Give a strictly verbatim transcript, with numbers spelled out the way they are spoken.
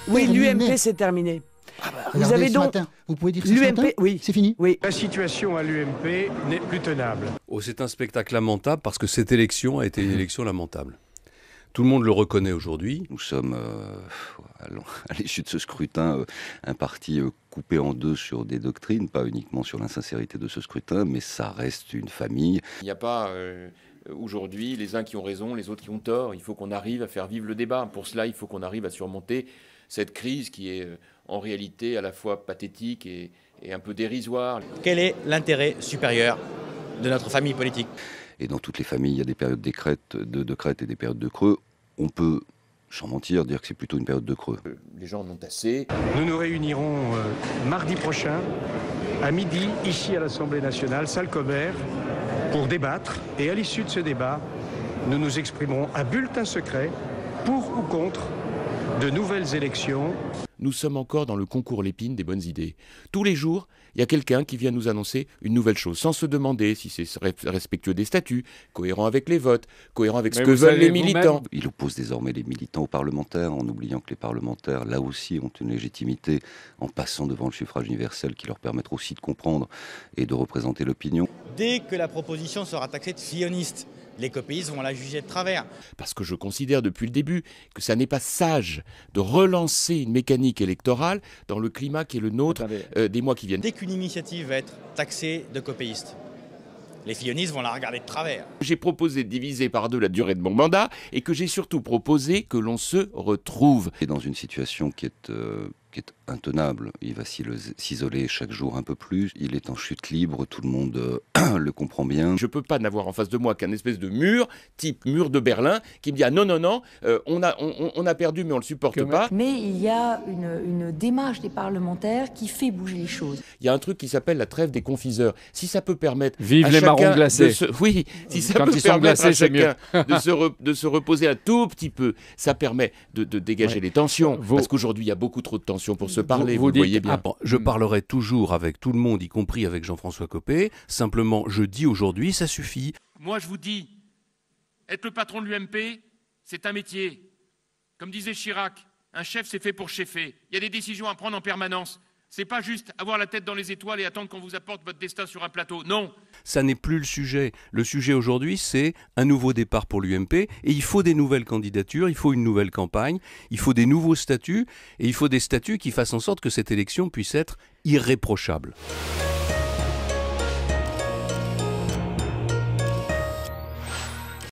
Oui, terminé. l'U M P, c'est terminé. Ah bah, Vous regardez avez ce donc matin. Vous pouvez dire ça ce l'U M P, matin oui. C'est fini. Oui. La situation à l'U M P n'est plus tenable. Oh, c'est un spectacle lamentable parce que cette élection a été une élection lamentable. Tout le monde le reconnaît aujourd'hui. Nous sommes, euh, à l'issue de ce scrutin, euh, un parti euh, coupé en deux sur des doctrines, pas uniquement sur l'insincérité de ce scrutin, mais ça reste une famille. Il n'y a pas euh, aujourd'hui les uns qui ont raison, les autres qui ont tort. Il faut qu'on arrive à faire vivre le débat. Pour cela, il faut qu'on arrive à surmonter cette crise qui est euh, en réalité à la fois pathétique et, et un peu dérisoire. Quel est l'intérêt supérieur de notre famille politique? Et dans toutes les familles, il y a des périodes de crête, de, de crête et des périodes de creux. On peut, sans mentir, dire que c'est plutôt une période de creux. Les gens en ont assez. Nous nous réunirons euh, mardi prochain, à midi, ici à l'Assemblée nationale, salle Cobert, pour débattre. Et à l'issue de ce débat, nous nous exprimerons à bulletin secret, pour ou contre, de nouvelles élections. Nous sommes encore dans le concours Lépine des bonnes idées. Tous les jours, il y a quelqu'un qui vient nous annoncer une nouvelle chose, sans se demander si c'est respectueux des statuts, cohérent avec les votes, cohérent avec ce que veulent les militants. Il oppose désormais les militants aux parlementaires, en oubliant que les parlementaires, là aussi, ont une légitimité en passant devant le suffrage universel qui leur permettra aussi de comprendre et de représenter l'opinion. Dès que la proposition sera taxée de sioniste, les copéistes vont la juger de travers. Parce que je considère depuis le début que ça n'est pas sage de relancer une mécanique électorale dans le climat qui est le nôtre euh, des mois qui viennent. Dès qu'une initiative va être taxée de copéiste, les fillonistes vont la regarder de travers. J'ai proposé de diviser par deux la durée de mon mandat et que j'ai surtout proposé que l'on se retrouve. Et dans une situation qui est, euh, qui est intenable, il va s'isoler chaque jour un peu plus, il est en chute libre, tout le monde euh, le comprend bien. Je ne peux pas n'avoir en face de moi qu'un espèce de mur, type mur de Berlin, qui me dit ah non, non, non, euh, on, a, on, on a perdu mais on ne le supporte pas. Mais il y a une, une démarche des parlementaires qui fait bouger les choses. Il y a un truc qui s'appelle la trève des confiseurs. Si ça peut permettre Vive à les chacun marrons glacés. de se, oui, si ça Quand peut ils sont permettre glacés, à c'est mieux. chacun de, se re, de se reposer un tout petit peu, ça permet de, de dégager Ouais. les tensions. Vous- Parce qu'aujourd'hui, il y a beaucoup trop de tensions pour se parler, vous, Vous le dites, voyez bien. ah bon, je parlerai toujours avec tout le monde, y compris avec Jean-François Copé. Simplement, je dis aujourd'hui, ça suffit. Moi, je vous dis, être le patron de l'U M P, c'est un métier. Comme disait Chirac, un chef, c'est fait pour cheffer. Il y a des décisions à prendre en permanence. C'est pas juste avoir la tête dans les étoiles et attendre qu'on vous apporte votre destin sur un plateau. Non. Ça n'est plus le sujet. Le sujet aujourd'hui, c'est un nouveau départ pour l'U M P. Et il faut des nouvelles candidatures, il faut une nouvelle campagne, il faut des nouveaux statuts, et il faut des statuts qui fassent en sorte que cette élection puisse être irréprochable.